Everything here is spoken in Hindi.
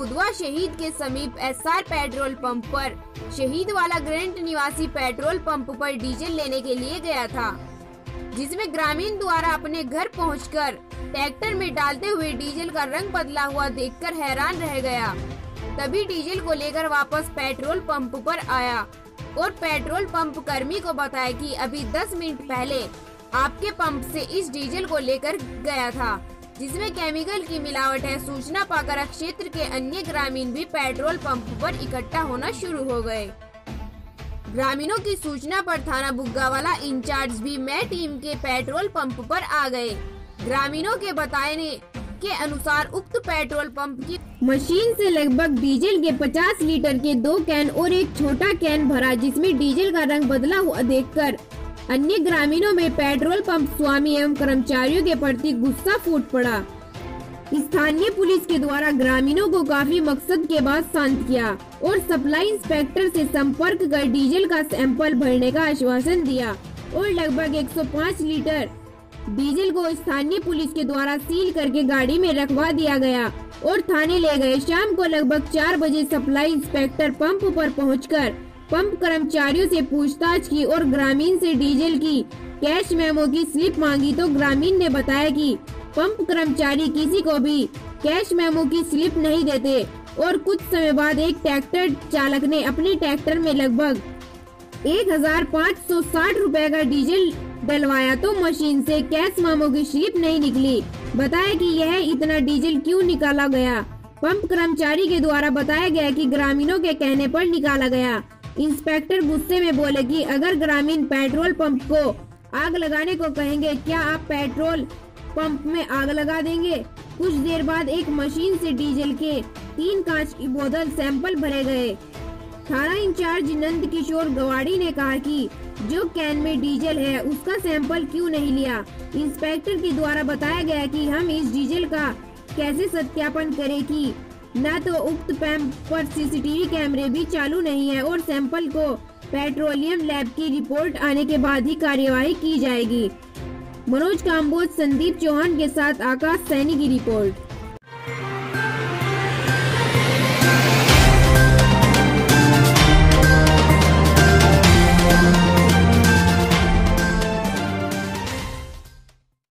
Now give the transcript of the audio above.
बुधवा शहीद के समीप एसआर पेट्रोल पंप पर शहीद वाला ग्रेंट निवासी पेट्रोल पंप पर डीजल लेने के लिए गया था, जिसमें ग्रामीण द्वारा अपने घर पहुंचकर ट्रैक्टर में डालते हुए डीजल का रंग बदला हुआ देखकर हैरान रह गया। तभी डीजल को लेकर वापस पेट्रोल पंप पर आया और पेट्रोल पंप कर्मी को बताया कि अभी 10 मिनट पहले आपके पंप से इस डीजल को लेकर गया था, जिसमें केमिकल की मिलावट है। सूचना पाकर क्षेत्र के अन्य ग्रामीण भी पेट्रोल पंप पर इकट्ठा होना शुरू हो गए। ग्रामीणों की सूचना पर थाना बुग्गावाला इंचार्ज भी मैं टीम के पेट्रोल पंप पर आ गए। ग्रामीणों के बताने के अनुसार उक्त पेट्रोल पंप की मशीन से लगभग डीजल के 50 लीटर के 2 कैन और एक छोटा कैन भरा, जिसमें डीजल का रंग बदला हुआ देखकर अन्य ग्रामीणों में पेट्रोल पंप स्वामी एवं कर्मचारियों के प्रति गुस्सा फूट पड़ा। स्थानीय पुलिस के द्वारा ग्रामीणों को काफी मकसद के बाद शांत किया और सप्लाई इंस्पेक्टर से संपर्क कर डीजल का सैंपल भरने का आश्वासन दिया और लगभग 105 लीटर डीजल को स्थानीय पुलिस के द्वारा सील करके गाड़ी में रखवा दिया गया और थाने ले गए। शाम को लगभग 4 बजे सप्लाई इंस्पेक्टर पंप पर पहुंचकर पंप कर्मचारियों से पूछताछ की और ग्रामीण से डीजल की कैश मेमो की स्लिप मांगी तो ग्रामीण ने बताया कि पंप कर्मचारी किसी को भी कैश मेमो की स्लिप नहीं देते और कुछ समय बाद एक ट्रैक्टर चालक ने अपने ट्रैक्टर में लगभग 1560 रुपए का डीजल डलवाया तो मशीन से कैश मेमो की स्लिप नहीं निकली। बताया कि यह इतना डीजल क्यों निकाला गया। पंप कर्मचारी के द्वारा बताया गया कि ग्रामीणों के कहने पर निकाला गया। इंस्पेक्टर गुस्से में बोले कि अगर ग्रामीण पेट्रोल पंप को आग लगाने को कहेंगे, क्या आप पेट्रोल पंप में आग लगा देंगे? कुछ देर बाद एक मशीन से डीजल के 3 कांच की बोतल सैंपल भरे गए। थाना इंचार्ज नंद किशोर गवाड़ी ने कहा कि जो कैन में डीजल है उसका सैंपल क्यों नहीं लिया। इंस्पेक्टर के द्वारा बताया गया कि हम इस डीजल का कैसे सत्यापन करें कि न तो उक्त पंप पर सीसीटीवी कैमरे भी चालू नहीं है और सैंपल को पेट्रोलियम लैब की रिपोर्ट आने के बाद ही कार्यवाही की जाएगी। मनोज काम्बोज, संदीप चौहान के साथ आकाश सैनी की रिपोर्ट।